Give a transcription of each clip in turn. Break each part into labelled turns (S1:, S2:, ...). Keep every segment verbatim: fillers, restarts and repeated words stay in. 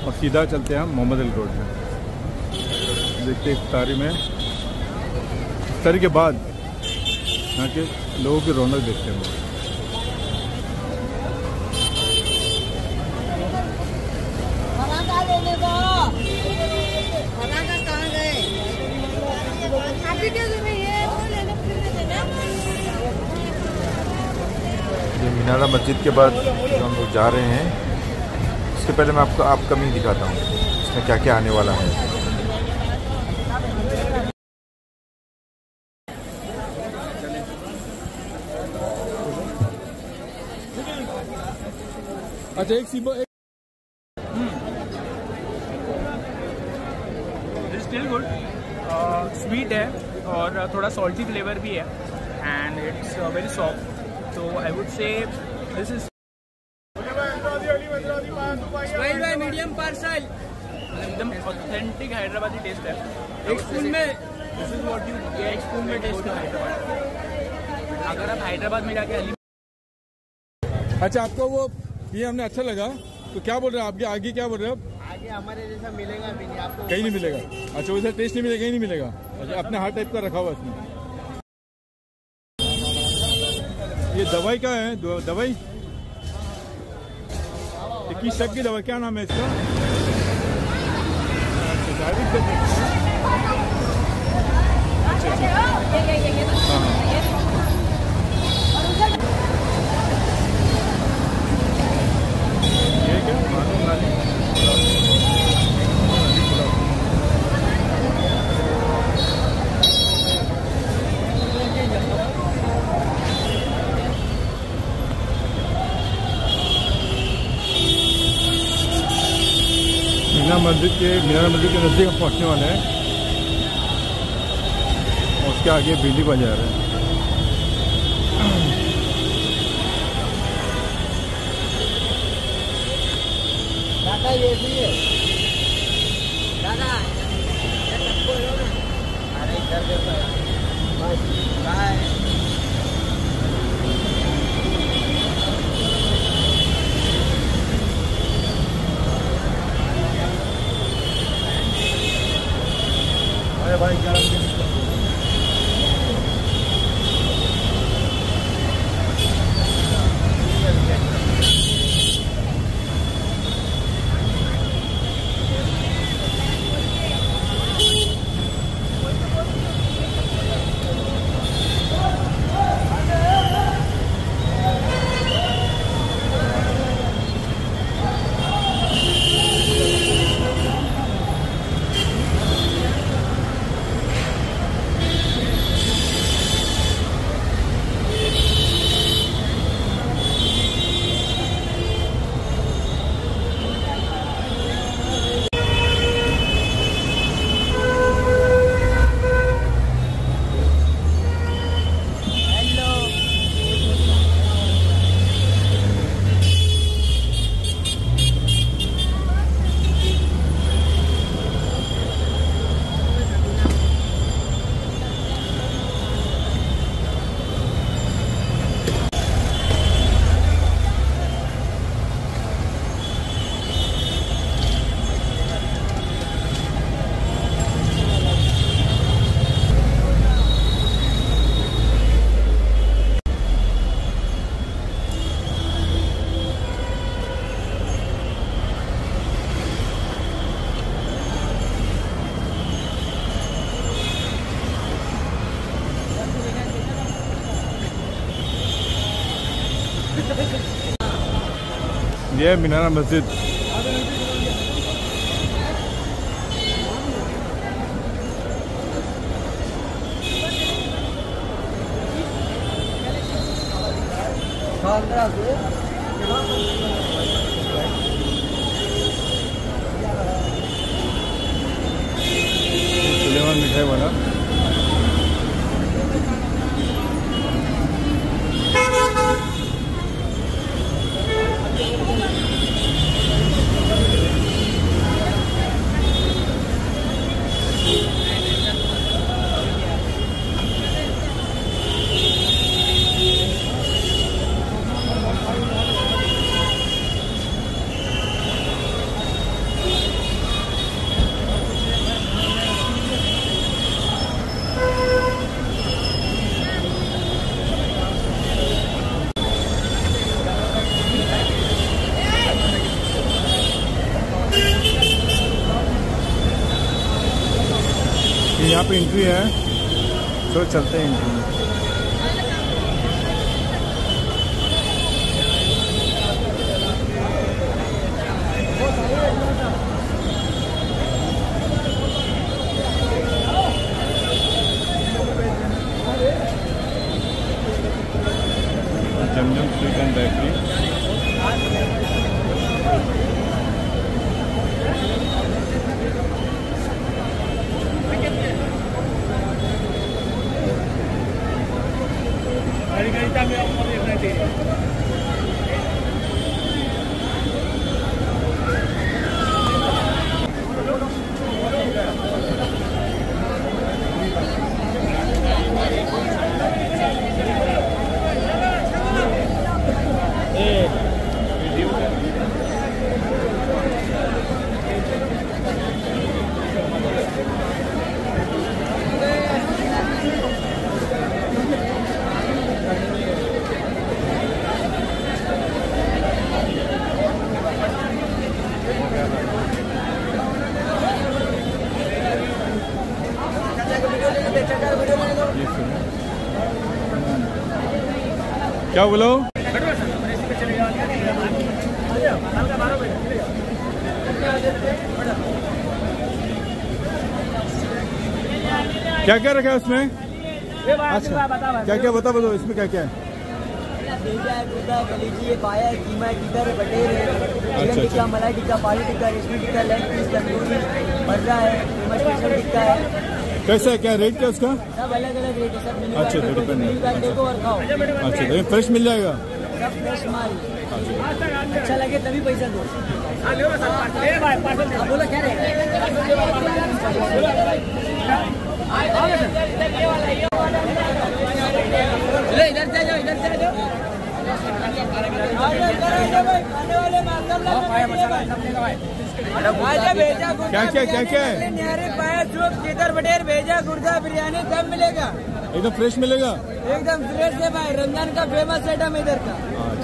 S1: और सीधा चलते हैं हम मोहम्मद अली रोड में। देखते हैं इफ्तारी में, इफ्तारी के बाद यहाँ के लोगों की रौनक देखते हैं।
S2: ये मीनारा मस्जिद के बाद जो हम लोग जा रहे हैं, इसके पहले मैं आपको अपकमिंग दिखाता हूँ इसमें क्या क्या आने वाला है।
S1: अच्छा एक सीबो एक
S3: स्टिल गुड, स्वीट है और थोड़ा सॉल्टी फ्लेवर भी है and it's very soft, so I would say this is medium parcel, एकदम ऑथेंटिक हैदराबादी टेस्ट है। एक स्पून में this is what you get, एक स्पून में टेस्ट है हैदराबाद। अगर आप हैदराबाद में जाके अली।
S1: अच्छा आपको वो ये हमने अच्छा लगा तो क्या बोल रहे हैं आपके आगे, क्या बोल रहे हैं आप?
S3: आगे हमारे जैसा मिलेगा भी नहीं आपको,
S1: कहीं नहीं मिलेगा। अच्छा वैसा टेस्ट नहीं मिलेगा, कहीं नहीं मिलेगा। अच्छा अपने हार्ट टाइप का रखा हुआ इसमें। ये दवाई का है, दवाई किस शक की दवाई, क्या नाम है इसका? अच्छा अच्छा ये क्या मालूम नाली मीना मस्जिद के मीनारा मस्जिद के नज़दीक हम पहुँचने वाले हैं और उसके आगे बिजली बाजार है।
S3: दादा ये भी है दादा, अरे इधर देखो बाय।
S1: अरे भाई क्या ये है मीनारा मस्जिद। सुलेमान मिठाई वाला यहाँ पे एंट्री है, तो चलते हैं एंट्री में। Zamzam sweet and bakery. क्या बोलो? क्या क्या रखा है उसमें? अच्छा, क्या क्या बता बताओ इसमें क्या क्या है?
S4: कलीजी, पाया, कीमा, टिक्का, बटेर है, चिकन टिक्का, मलाई टिक्का, पाली टिक्का, रेशमी टिक्का, लेग पीस, तंदूरी, मर्रा है, स्पेशल टिक्का है।
S1: कैसा है, क्या रेट क्या उसका?
S4: सब अलग अलग रेट है, सब मिल
S1: अच्छा, तो डिपेंड है।
S4: देखो और खाओ।
S1: अच्छा, तो फ्रेश मिल जाएगा?
S4: सब फ्रेश माल। अच्छा लगे तभी पैसा दो। हाँ बोलो क्या रहेगा? इधर से जाओ, इधर से जाओ।
S1: क्या क्या क्या क्या है?
S4: निहारी, पाया, सूप, केतर, बटेर, भेजा, गुर्दा, बिरयानी सब मिलेगा।
S1: एकदम फ्रेश मिलेगा?
S4: एकदम फ्रेश है भाई, रमजान का फेमस आइटम इधर का।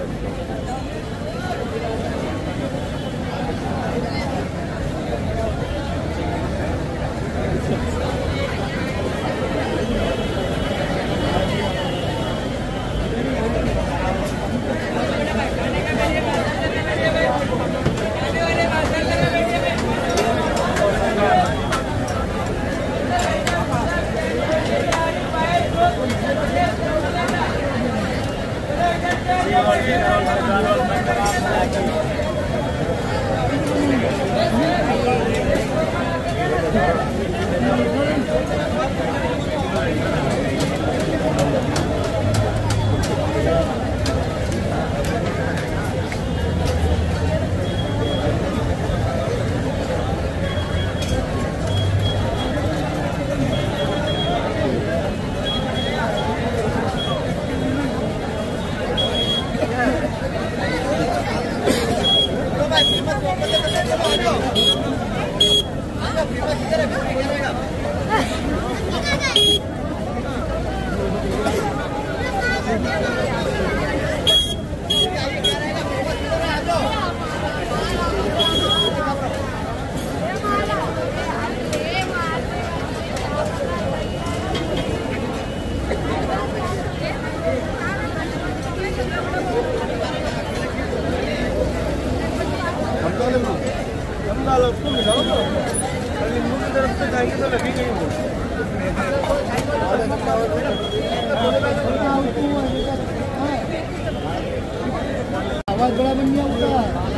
S5: उसको मिलाओ तो नींबू की तरफ से जाएंगे तो लगी गई वो आवाज बड़ा बन गया उसका।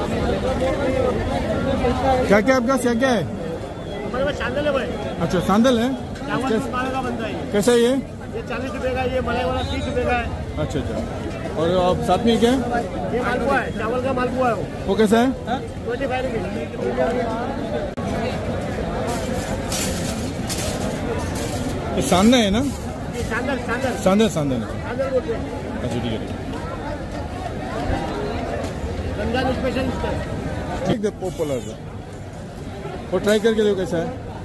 S1: क्या क्या आपका क्या क्या है?
S5: हमारे पास सैंडल है भाई।
S1: अच्छा, सैंडल है।
S5: चावल का बनता है ये।
S1: कैसा है ये?
S5: ये चालीस रुपए का, ये मलाई वाला तीस रुपए का है।
S1: अच्छा अच्छा, और आप साथ में क्या है?
S5: ये मालपुआ है, चावल का मालपुआ है वो।
S1: वो कैसा है?
S5: Twenty five rupees.
S1: ये सांदा है ना?
S5: ये सैंडल सैंडल
S1: सांदा सांदा है।
S5: सैंडल बोलते हैं।
S1: अच्छा ठीक है ठीक
S5: रमजान स्पेशल है।
S1: ठीक है, पॉपुलर है वो, ट्राई करके देखो कैसा है।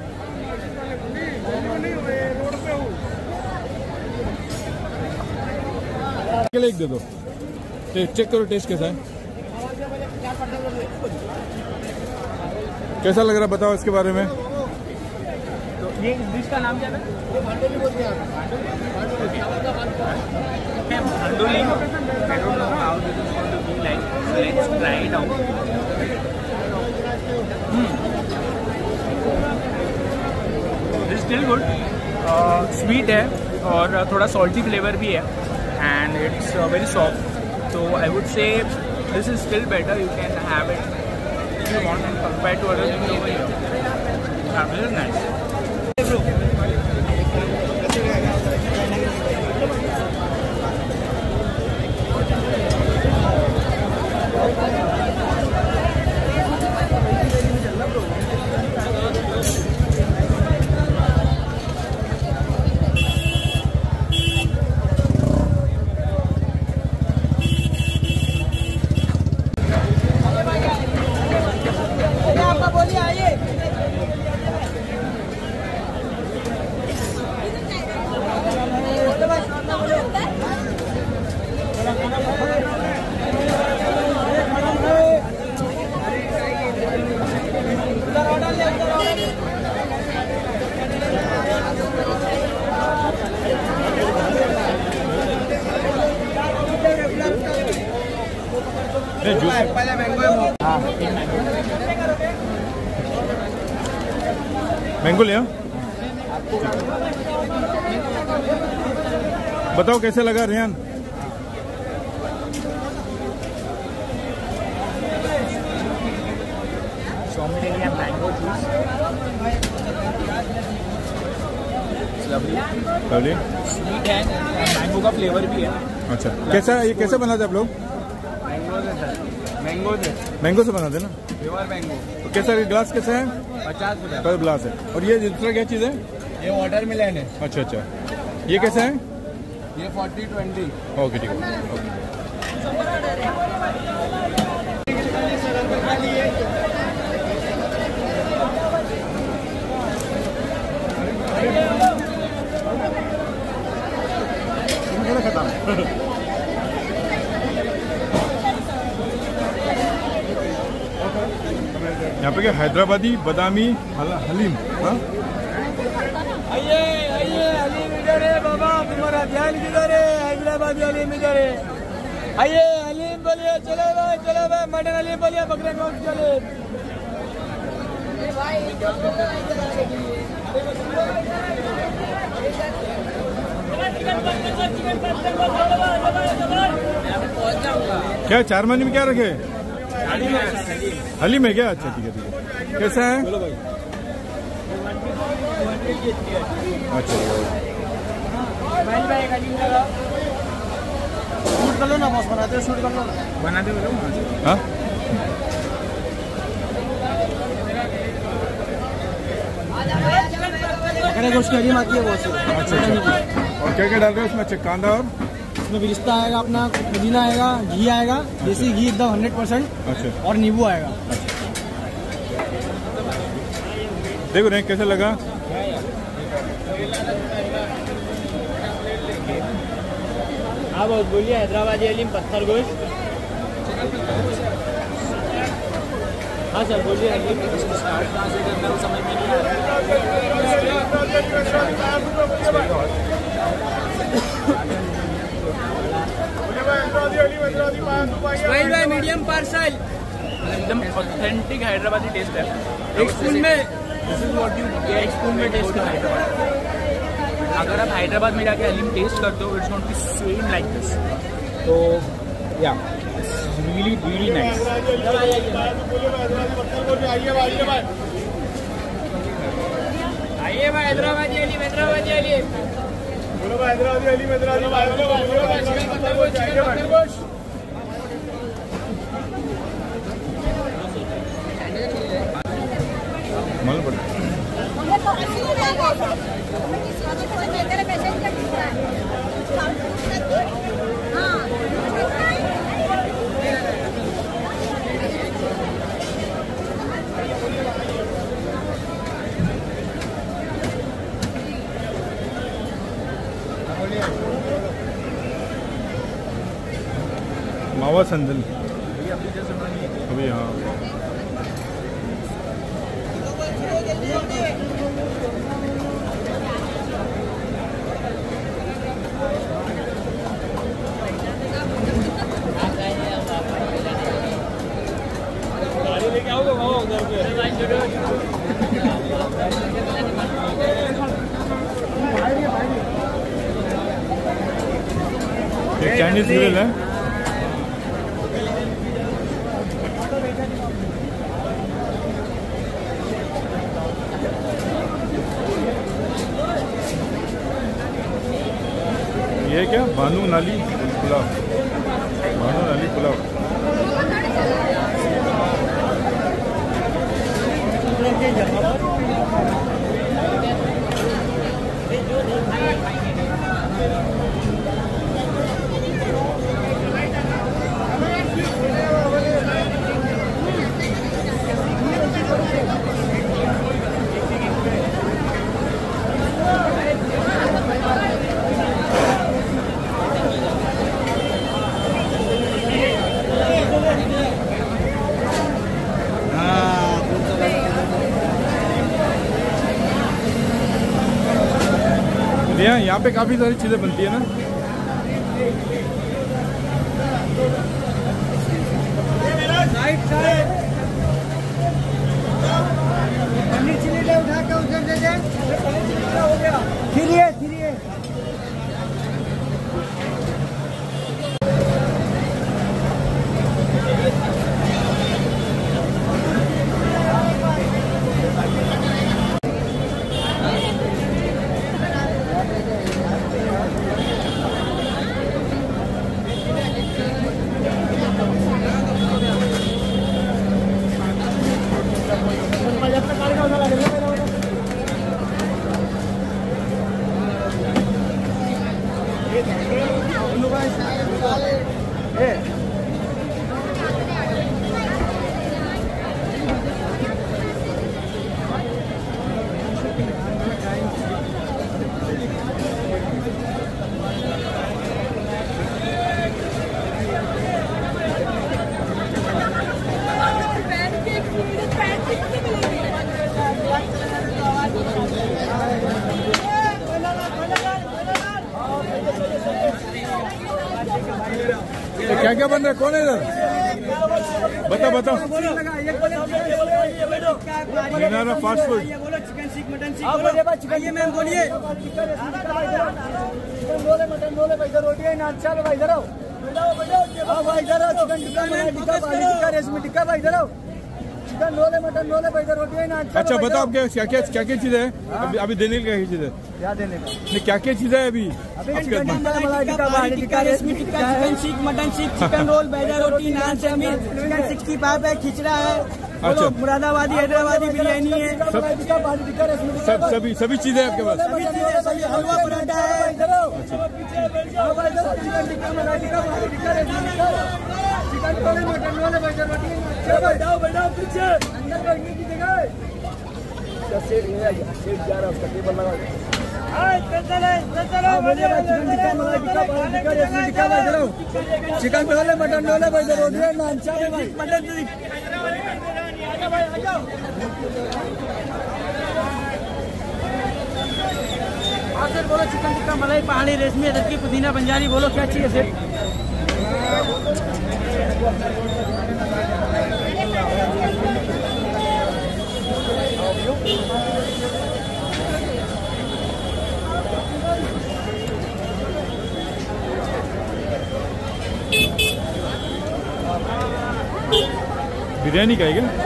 S1: एक दे दो, चेक करो टेस्ट कैसा है, कैसा लग रहा है बताओ इसके बारे में।
S2: तो
S3: ये इस डिश का नाम क्या था? भांडोली बोलते हैं। भांडोली, I don't know how this is going to be like. So let's try it out. Hmm. This is still good. Uh, sweet है और थोड़ा salty flavor भी है and it's uh, very soft. So I would say this is still better. You can have it if you want and compared to other things over here. Yeah, this is nice.
S1: Mango लिया। बताओ कैसे लगा Rehan?
S3: Mango juice
S1: lovely,
S3: sweet है, mango का flavour भी है।
S1: अच्छा कैसा ये कैसे बनाते आप लोग?
S3: मैंगो से सर, मैंगो से
S1: मैंगो से बनाते ना?
S3: Pure mango.
S1: तो कैसा ग्लास कैसा है?
S3: पचास रुपये
S1: पर ग्लास है। और ये दूसरा क्या चीज़ है?
S3: ये वाटरमेलन है।
S1: अच्छा अच्छा, ये कैसा है?
S3: ये फोर्टी ट्वेंटी।
S1: ओके ठीक है, ओके। यहाँ पे क्या हैदराबादी बादामी हलीम। हाँ
S5: आइए आइए, हलीम इधर है बाबा, तुम्हारा ध्यान किधर है? हैदराबादी हलीम इधर है। आइए हलीम बोलिए, चलो भाई चलो भाई, मटन हलीम बोलिए, बकरे गोश्त चले।
S1: क्या चार महीने में क्या रखे? हलीम है क्या? अच्छा ठीक है ठीक है। कैसा है? अच्छा
S5: शूट कर लो ना बॉस, बनाते शूट कर लो,
S3: बनाते हो?
S1: हाँ
S5: बकरे गोश्त की हलीम आती है वो से।
S1: अच्छा अच्छा। और क्या क्या डाल रहे हो इसमें? अच्छा कांदा और
S5: इसमें बिरिस्ता आएगा, अपना पुदीना आएगा, घी आएगा, देसी घी एकदम हंड्रेड परसेंट,
S1: अच्छा
S5: और नींबू आएगा।
S1: देखो नहीं कैसे लगा?
S5: हाँ बहुत बोलिए, हैदराबादी हलीम पत्थर गोश्त। हाँ सर बोलिए। हलीम
S3: स्टार्ट कहाँ से करना है समझ में नहीं आ रहा है। भाई मीडियम पार्सल, एकदम ऑथेंटिक हैदराबादी टेस्ट है। एक स्पून में this is what you get, एक स्पून में टेस्ट कर हैदराबाद। अगर आप हैदराबाद में जाके हलीम टेस्ट करते हो, it's not be same like this. तो या रियली रियली नाइस। आइए भाई हैदराबादी हलीम, हैदराबादी हलीम बोलो भाई, हैदराबादी हलीम, हैदराबादी गोश्त।
S1: मालूम पड़ा मावा संदल अभी। हाँ ये चाइनीज ग्रिल है। ये क्या भानु नाली पुलाव, भानु नाली पुलाव। यहाँ पे काफी सारी चीजें बनती है ना।
S5: साइड साइड पनीर चिली ले उठा के उधर दे दे। पनीर चिली हो गया। फिरिए फिरिए
S1: क्या क्या बन रहा है? कौन है इधर? बता बताओ। Minara fast food.
S5: Chicken seekh mutton seekh chicken ये मैम बोलिए। चिकन रोले मटन रोले भाई रोटी है ना। अच्छा भाई इधर आओ। आओ भाई इधर आओ। चिकन टिक्का मलाई टिक्का पानी टिक्का रेशमी टिक्का भाई इधर आओ। चिकन रोले मटन रोले भाई रोटी है ना।
S1: अच्छा बताओ क्या क्या क्या क्या क्या चीज है अभी अभी देने की? क्या चीज है?
S5: क्या देने का?
S1: नहीं क्या क्या चीज है अभी?
S5: मलाई tikka paneer tikka reshmi tikka chicken seekh mutton seekh chicken roll बैजा रोटी naan chow mein chicken sixty five है खिचड़ा है।
S1: अच्छा
S5: मुरादाबादी हैदराबादी बिरयानी है।
S1: सब सब सभी सभी चीजें आपके पास?
S5: हलवा पराठा है। चिकन रोले मटन रोले बैठा रोटी बैठाओ बैठाओ पीछे अंदर बैठने की जगह है। सेट गया सेट जा रहा उसका टेबल लगा। चिकन रोले मटन रोले भाई रोटी है नान चावल मटन सर बोलो। चिकन टिक्का मलाई पहाड़ी रेशमी अदरक की पुदीना बंजारी बोलो क्या चाहिए सर?
S1: बिरयानी का है क्या?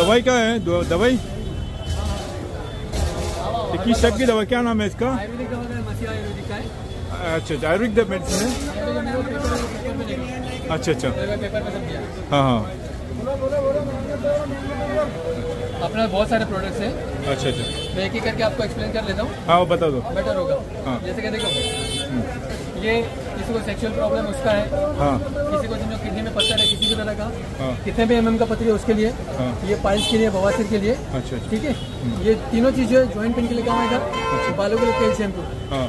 S1: दवाई का है दो, दवाई ये किस टाइप की दवाई, क्या नाम है इसका?
S5: आयुर्वेदिक दवा का मसीहा आयुर्वेदिक का है।
S1: अच्छा अच्छा आयुर्वेदिक मेडिसिन है। अच्छा अच्छा
S5: पेपर में सब दिया।
S1: हाँ हाँ
S5: अपना बहुत सारे प्रोडक्ट्स हैं,
S1: अच्छा अच्छा
S5: मैं एक एक करके आपको एक्सप्लेन कर लेता हूँ,
S1: हाँ वो बता दो।
S5: बेटर होगा।
S1: हाँ।
S5: जैसे कि देखो, ये किसी को सेक्सुअल प्रॉब्लम उसका है,
S1: हाँ
S5: किसी को जिनको किडनी में पत्थर है किसी भी तरह का,
S1: हाँ
S5: कितने भी एमएम का पत्थर है उसके लिए,
S1: हाँ
S5: ये पाइल्स के लिए, बवासीर के लिए,
S1: अच्छा अच्छा
S5: ठीक है। ये तीनों चीजें जॉइंट पेन के लिए काम आएगा, बालों के लिए तेल शैम्पू,
S1: हाँ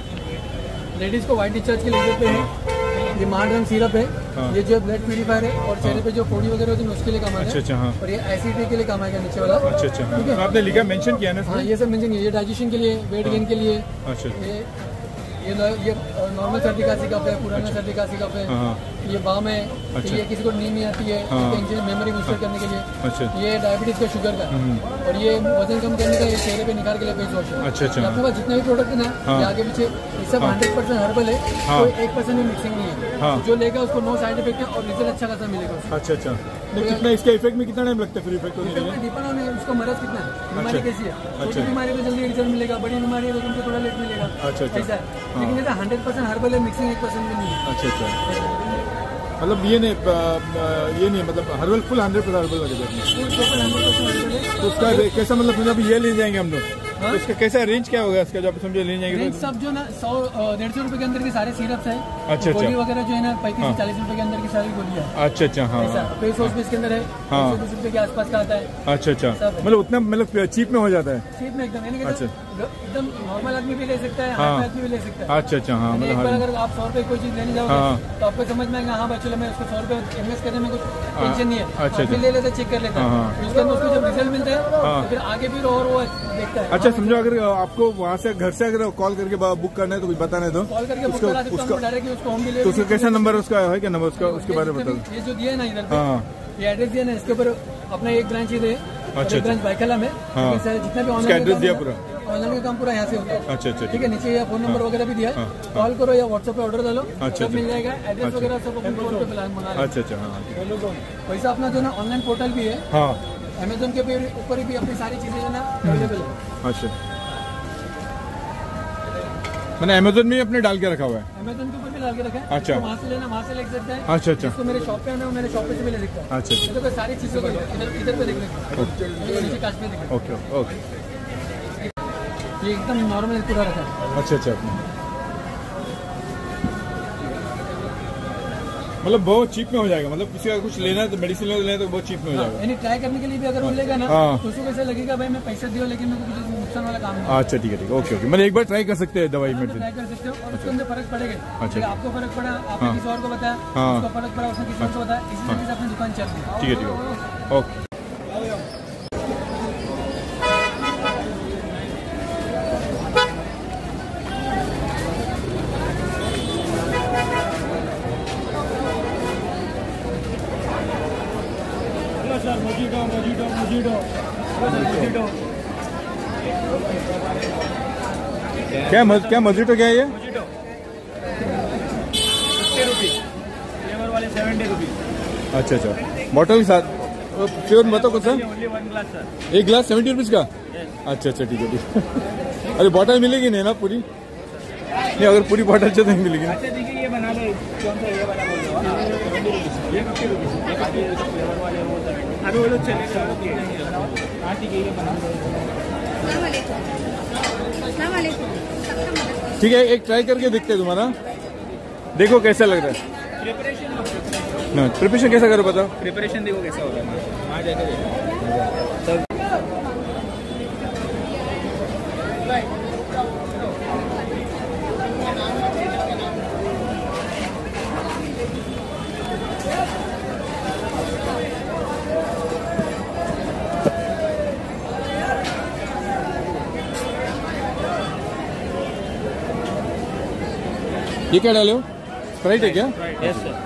S5: लेडीज को व्हाइट डिस्चार्ज के लिए पे है, ये मांडरम सिरप है,
S1: हाँ।
S5: ये जो ब्लड प्यूरिफायर है, और चेहरे पे जो फोड़ी वगैरह होती है उसके लिए काम आएगा।
S1: अच्छा अच्छा हाँ
S5: और ये एसिडिटी के लिए काम आएगा नीचे वाला।
S1: अच्छा अच्छा हाँ तो आपने लिखा मेंशन किया ना
S5: हाँ
S1: इसमें?
S5: ये सब मेंशन किया, ये डाइजेशन के लिए, वेट गेन के लिए,
S1: अच्छा
S5: ये ये न- ये नॉर्मल सर्दी खांसी कफ है, पुराना सर्दी खांसी कफ है,
S1: हाँ
S5: ये बाम है,
S1: अच्छा।
S5: ये किसी को नींद नहीं आती है,
S1: हाँ।
S5: टेंशन मेमोरी बूस्टर करने के लिए,
S1: अच्छा
S5: ये डायबिटीज का शुगर का, और ये वजन कम करने का, ये चेहरे पे निखार के लिए फेस वॉश है।
S1: अच्छा अच्छा
S5: ये अपने पास जितने भी प्रोडक्ट है ना,
S1: हाँ।
S5: ये आगे पीछे ये सब हंड्रेड परसेंट हर्बल है,
S1: हाँ।
S5: कोई एक परसेंट भी मिक्सिंग नहीं है।
S1: हाँ।
S5: जो लेगा उसको नो साइड इफेक्ट है, और रिजल्ट अच्छा खासा मिलेगा उसको।
S1: अच्छा अच्छा नहीं कितना इसका इफेक्ट में कितना टाइम लगता है फिर इफेक्ट होने के लिए?
S5: डिपेंड ऑन उसका मरज कितना है, बीमारी
S1: अच्छा।
S5: कैसी है। छोटी
S1: अच्छा।
S5: बीमारी में जल्दी रिजल्ट मिलेगा, बड़ी बीमारी है तो तुमको थोड़ा लेट मिलेगा।
S1: अच्छा, अच्छा।
S5: ऐसा है। लेकिन जैसा हंड्रेड परसेंट हर्बल है, मिक्सिंग एक परसेंट भी नहीं है।
S1: अच्छा अच्छा मतलब ये नहीं आ, आ, ये नहीं मतलब herbal full hundred percent herbal लगेगा इसमें।
S5: Full total hundred percent herbal है।
S1: तो उसका कैसा मतलब फिर अभी ये ले जाएंगे हम लोग,
S5: हाँ?
S1: तो इसका कैसा रेंज क्या होगा इसका, जो आप समझो ले जाएंगे
S5: रेंज
S1: तो?
S5: सब जो ना सौ डेढ़ सौ रुपए के अंदर के सारे सिरप्स है।
S1: अच्छा,
S5: गोली
S1: अच्छा।
S5: वगैरह जो है ना पैंतीस
S1: हाँ।
S5: से चालीस रुपए के अंदर की सारी गोली है।
S1: अच्छा अच्छा हाँ
S5: ऐसा फेस वॉश भी इसके अंदर है,
S1: हाँ।
S5: एक सौ बीस रुपए के आसपास का आता है।
S1: अच्छा अच्छा
S5: सब है।
S1: मतलब उतना मतलब चीप में हो जाता है?
S5: चीप में एकदम, यानी कि
S1: अच्छा।
S5: एकदम नॉर्मल आदमी भी ले सकता है,
S1: हाँ।
S5: हाई आदमी भी ले सकता है।
S1: अच्छा अच्छा हाँ
S5: यानी एक
S1: मतलब
S5: बार
S1: हाँ
S5: अगर आप सौ रुपए कोई चीज लेने
S1: हाँ।
S5: जाओगे तो आपको समझ में आएगा, हाँ भाई चलो मैं उसको सौ रुपए इन्वेस्ट करने में कुछ टेंशन नहीं है,
S1: अच्छा,
S5: तो फिर ले लेता, चेक कर लेता है,
S1: हाँ,
S5: फिर उसके अंदर उसको जब रिजल्ट मिलता है
S1: हाँ।
S5: तो फिर आगे फिर और वो देखता है।
S1: अच्छा समझो अगर आपको वहाँ से घर से अगर कॉल करके बुक करना है तो कुछ बताना है तो
S5: कॉल करके बुक
S1: उसका
S5: करा सकता हूँ
S1: उसका
S5: डायरेक्ट, उसको होम
S1: तो
S5: डिलीवरी।
S1: उसका कैसा नंबर उसका है क्या नंबर उसका उसके बारे में बता दो।
S5: ये जो दिया है ना इधर पे,
S1: हाँ
S5: ये एड्रेस दिया ना, इसके ऊपर अपना एक ब्रांच ही है,
S1: अच्छा,
S5: एक ब्रांच बाइकला में,
S1: हाँ।
S5: लेकिन सारे जितना भी
S1: इसका
S5: ऑनलाइन
S1: एड्रेस दिया पूरा?
S5: ऑनलाइन का काम पूरा यहाँ से होता है।
S1: अच्छा अच्छा
S5: ठीक है, नीचे या फोन नंबर वगैरह भी दिया है,
S1: हाँ।
S5: कॉल करो या व्हाट्सएप पे ऑर्डर डालो,
S1: अच्छा,
S5: सब मिल जाएगा, एड्रेस
S1: अच्छा।
S5: वगैरह सब अपन फोन पे मिला मंगा लेंगे।
S1: अच्छा अच्छा हाँ
S5: वैसा अपना जो ना ऑनलाइन पोर्टल भी है,
S1: हाँ
S5: अमेजोन के भी ऊपर भी अपनी सारी चीजें जो ना अवेलेबल है।
S1: अच्छा मैंने अमेजोन में अपने डाल के रखा हुआ है।
S5: अमेजोन के ऊपर भी डाल के रखा है,
S1: अच्छा।
S5: तो वहाँ से लेना वहाँ से ले सकता है।
S1: अच्छा अच्छा
S5: इसको मेरे शॉप पे आना है, मेरे शॉप पे से भी ले सकता है।
S1: अच्छा अच्छा
S5: ये तो सारी चीजों को इधर इधर पे देख लेते हैं, नीचे काश पे देख लेते
S1: ओके ओके
S5: हैं। ये एकदम नॉर्मल पूरा रखा है।
S1: अच्छा अच्छा मतलब बहुत चीप में हो जाएगा, मतलब किसी का कुछ लेना है तो मेडिसिन लेना है तो बहुत चीप में हो जाएगा।
S5: यानी ट्राई करने के लिए भी अगर वो लेगा ना,
S1: हाँ।
S5: तो उसको कैसे लगेगा भाई मैं पैसे दियो लेकिन मेरे को कुछ नुकसान वाला काम नहीं है।
S1: अच्छा ठीक है ठीक है ओके ओके मतलब एक बार ट्राई कर सकते हैं दवाई
S5: तो
S1: मेडिसिन।
S5: ट्राई कर सकते हो, और उसके अंदर फर्क पड़ेगा।
S1: अच्छा।
S5: अगर आपको फर्क पड़ा, आपने
S1: हाँ।
S5: किसी और को बताया,
S1: हाँ।
S5: उसको फर्क पड़ा, उसने किसी और को बताया, इसी तरीके से अपनी दुकान चल रही है।
S1: ठीक है ठीक है okay
S5: sir mojito mojito mojito mojito
S1: क्या मज, क्या मजीटो क्या है ये?
S5: मोजिटो फिफ्टी रुपीज, फ्लेवर वाले सेवेंटी रुपीज,
S1: अच्छा अच्छा बॉटल के साथ फ्लेवर बताओ कौन सा?
S5: Only one glass sir.
S1: एक गिलास सेवेंटी रुपीज का? अच्छा अच्छा ठीक है ठीक है अरे बॉटल मिलेगी नहीं ना पूरी? नहीं अगर पूरी बॉटल चाहिए तो नहीं मिलेगी ना?
S5: अच्छा देखिए ये बना लो, कौन सा ये वाला बोल रहे हो? ये फिफ्टी रुपीज, ये फिफ्टी रुपीज फ्लेवर वाले वो सेवेंटी। अभी वो लोग चलेगा। हाँ ठीक है, ये बना लो।
S1: ठीक है एक ट्राई करके देखते हैं तुम्हारा, देखो कैसा लग रहा है
S5: प्रिपरेशन
S1: ना, प्रिपरेशन कैसा करो बताओ?
S5: प्रिपरेशन देखो कैसा होता है, वहाँ जाके देखो।
S1: ये क्या डाले हो? स्प्राइट है क्या?
S5: Yes sir.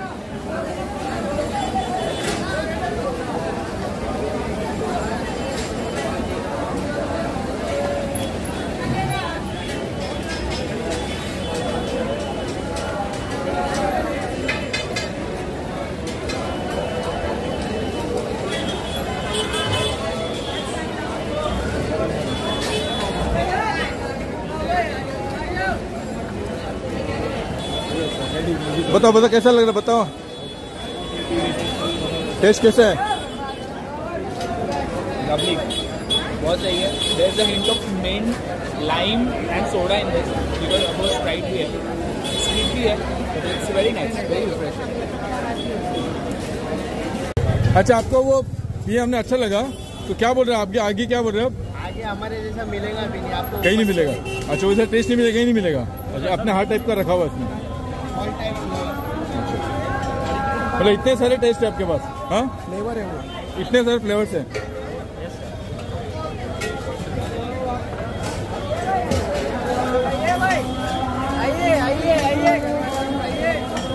S1: बताओ बताओ कैसा लग रहा है, बताओ टेस्ट कैसा है?
S3: लवली, बहुत सही है। There is a hint of mint, lime and soda in this because अब स्प्राइट भी है, स्वीट भी है, but it's very nice, very refreshing.
S1: अच्छा, आपको वो ये हमने अच्छा लगा तो क्या बोल रहे हैं आपके आगे, क्या बोल रहे हैं आप?
S5: आगे हमारे जैसा मिलेगा भी नहीं आपको,
S1: कहीं नहीं मिलेगा। अच्छा, वैसे टेस्ट नहीं मिलेगा, कहीं नहीं मिलेगा। अच्छा, अपने हर टाइप का रखा हुआ है इसमें,
S5: ऑल टाइप
S1: मतलब इतने सारे टेस्ट है आपके पास? हाँ,
S5: फ्लेवर है वो।
S1: इतने सारे फ्लेवर्स हैं।
S5: आइए आइए आइए आइए।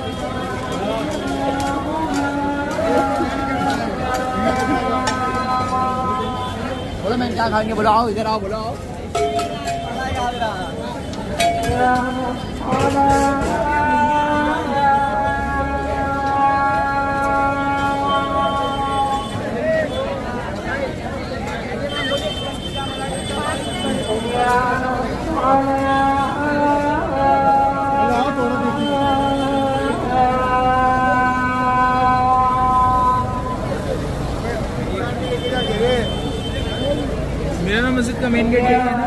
S5: बोलो मैं क्या खाएंगे, बोलो आओ इधर आओ, बोलो आओ।
S3: मीराना मस्जिद का मेन गेट यही है ना?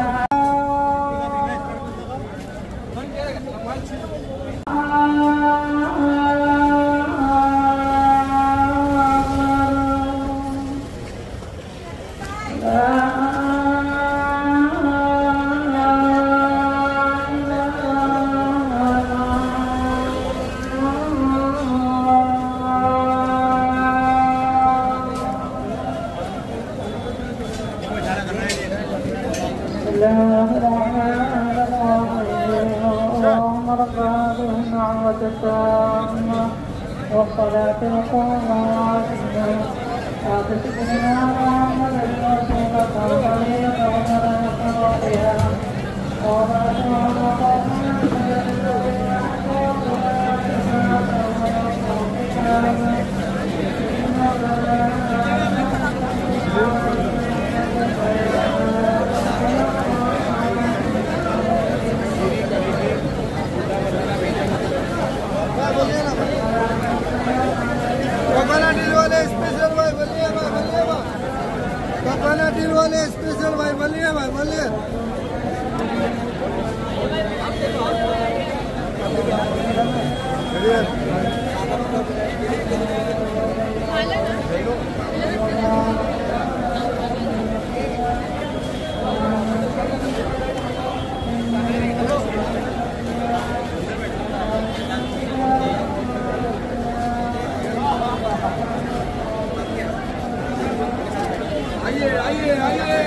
S6: والصلاة والسلام
S5: स्पेशल भाई बोलिए भाई, बोलिए भाई, कपाना दिल वाले स्पेशल भाई बोलिए भाई, बोलिए। आइए आइए आइए।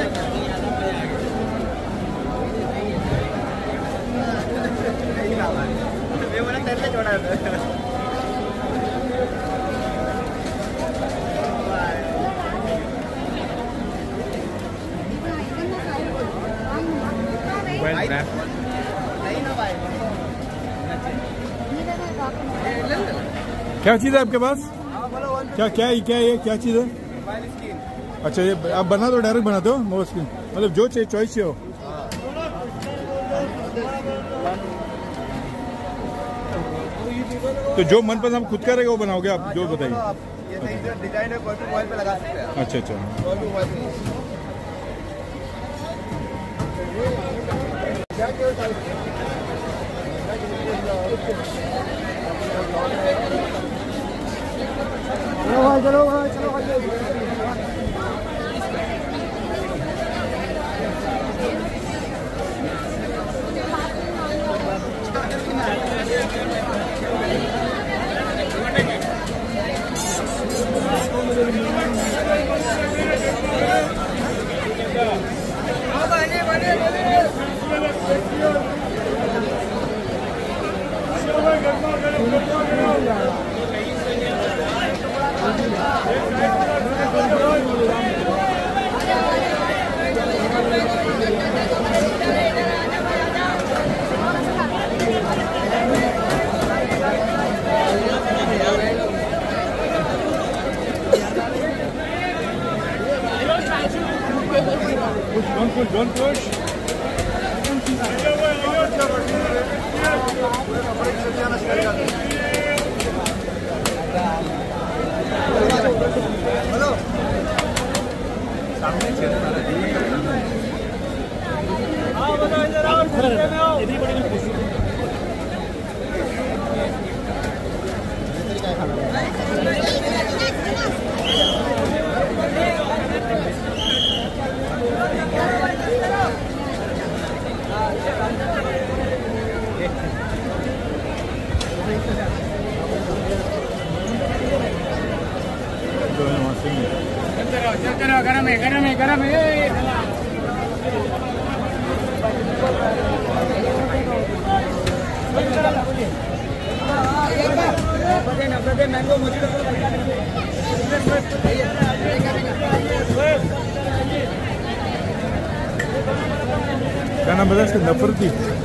S5: मैं बोला तेरे से छोड़ा था।
S1: क्या चीज़ है आपके पास? क्या क्या है, क्या है, क्या चीज़ है? अच्छा, ये आप बना दो, डायरेक्ट बनाते हो मोबाइल स्क्रीन, मतलब जो चाहिए चॉइस से हो। तो जो मनपसंद आप खुद करेगा वो बनाओगे आप, जो बताइए।
S5: डिजाइन है, कोई भी मोबाइल पे लगा सकते हैं।
S1: अच्छा अच्छा,
S5: कोई भी मोबाइल पे। चलो भाई, चलो भाई, चलो भाई।
S1: Don't push, don't push.
S5: बड़ी
S3: गरम है गरम है गरम है। मैंगो
S1: क्या नाम बता इसका? नफरती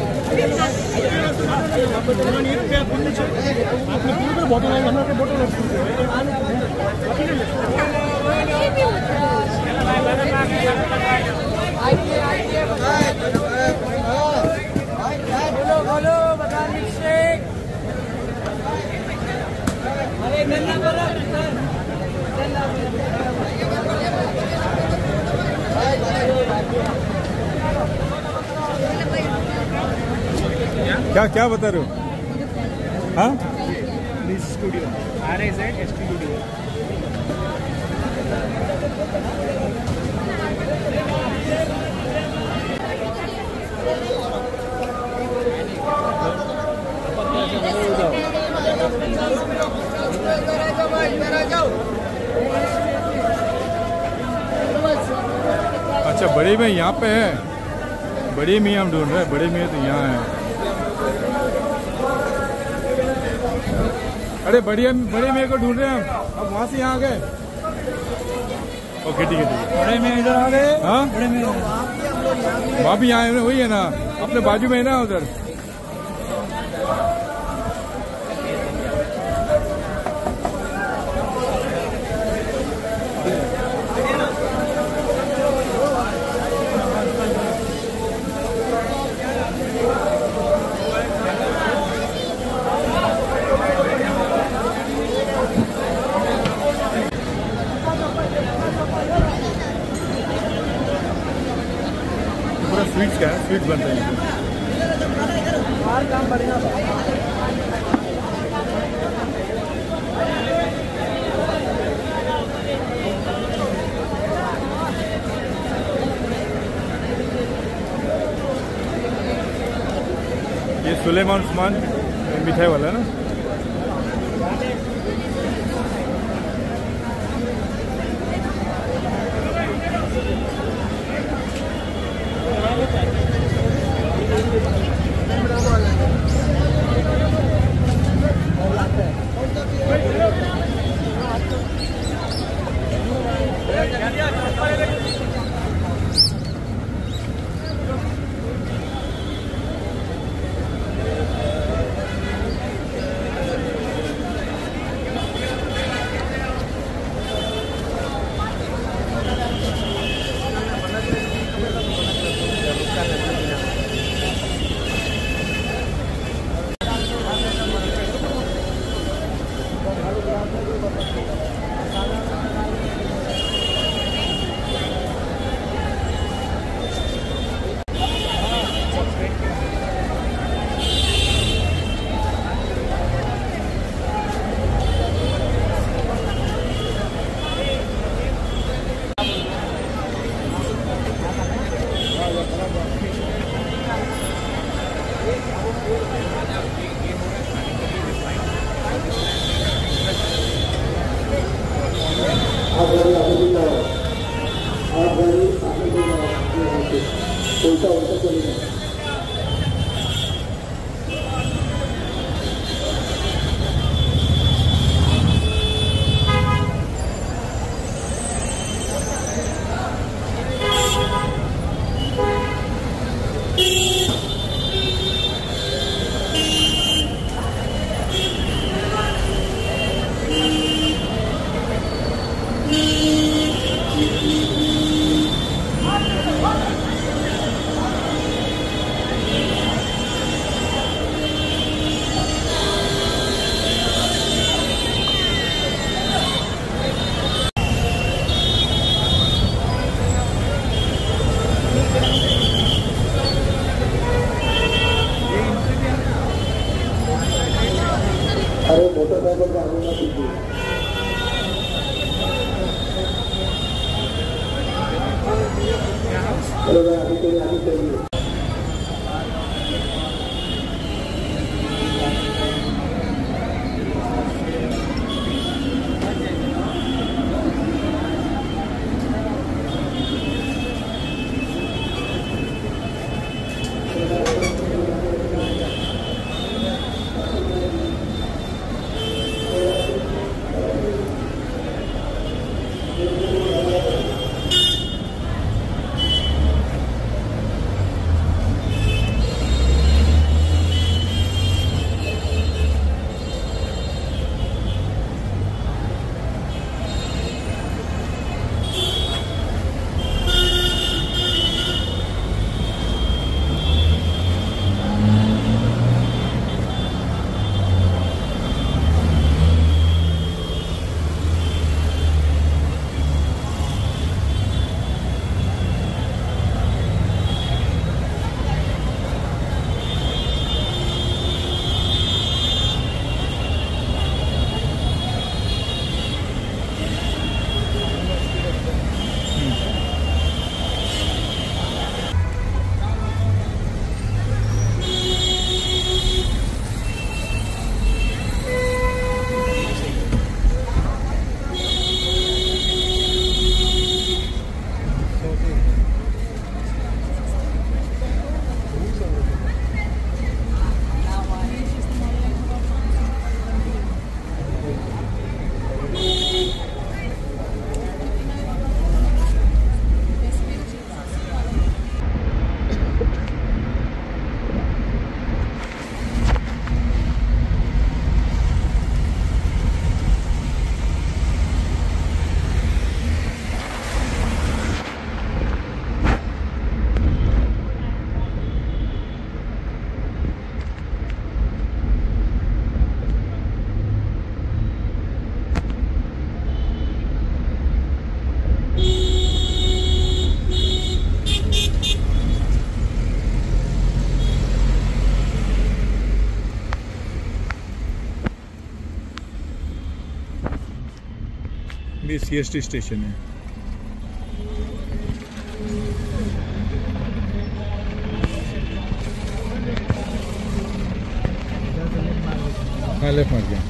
S5: बोलो बोलो बता शेक। अरे गन्ना बोलो
S1: क्या क्या बता रहे हो? हाँ
S3: studio R S S studio.
S1: अच्छा, बड़े में यहाँ पे है। बड़े में हम ढूंढ रहे हैं। बड़े में तो यहाँ है। अरे बढ़िया बड़े में को ढूंढ रहे हैं हम। अब वहाँ से यहाँ आ गए। ओके ठीक है ठीक है।
S3: बड़े में इधर आ गए।
S1: हाँ
S3: बड़े में
S1: वहाँ भी यहाँ है, वही है ना, अपने बाजू में है ना उधर। स्वीट्स का है, स्वीट बन रही है। ये सुलेमान उस्मान मिठाई वाला है ना। ये सी एस टी स्टेशन है। हाँ लेफ्ट मार गया।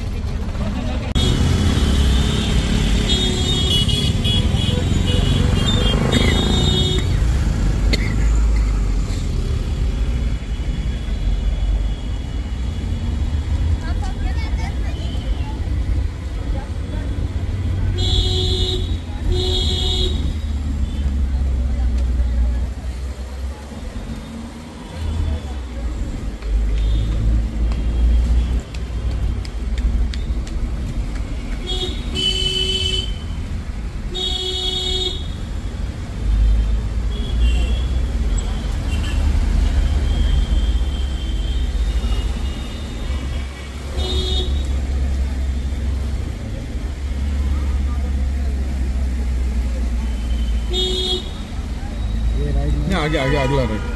S1: आगे आगे अगला राइट।